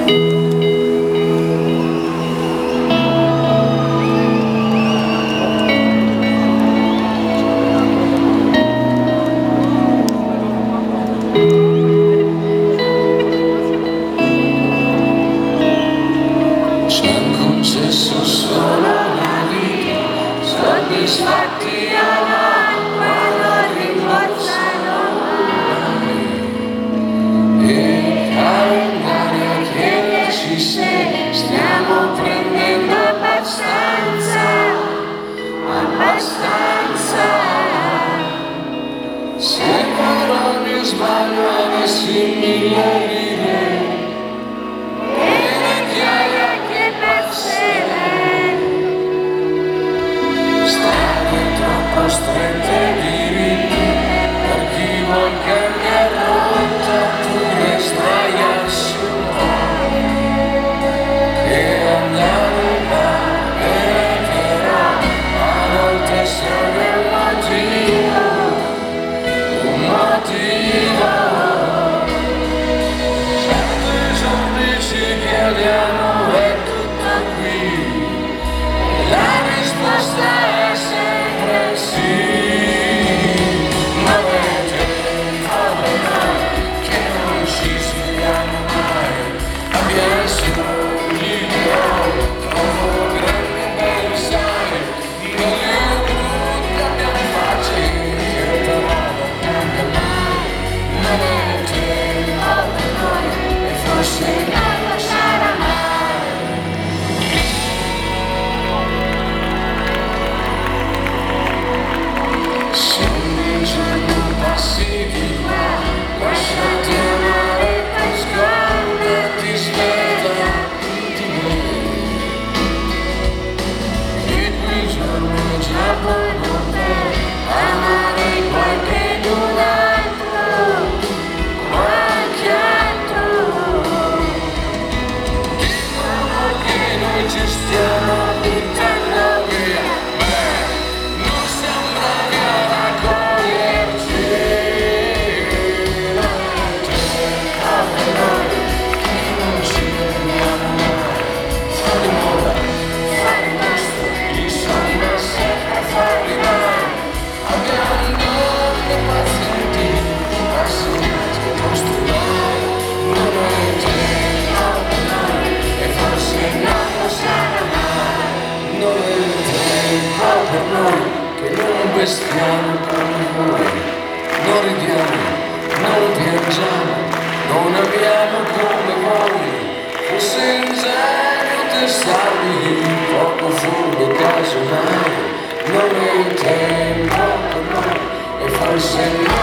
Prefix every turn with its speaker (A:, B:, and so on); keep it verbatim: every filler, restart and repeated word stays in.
A: Soddisfatti avanti quando rimborsano mai e calendario a chiederci se stiamo prendendo abbastanza, abbastanza. Se per ogni sbaglio avessi mille ride e vecchiaia che passerei, strette diritti per chi vuol cambiare rotta, pure sdraiarsi un po', che andare là è vero, a volte serve un motivo, un motivo. Certi giorni ci chiediamo è tutto qui, la risposta è sempre sì. Stiamo con voi, non ridiamo, non piangiamo, non abbiamo come voi, forse ingenio testardi, poco furbo casomai, non è il tempo per noi e forse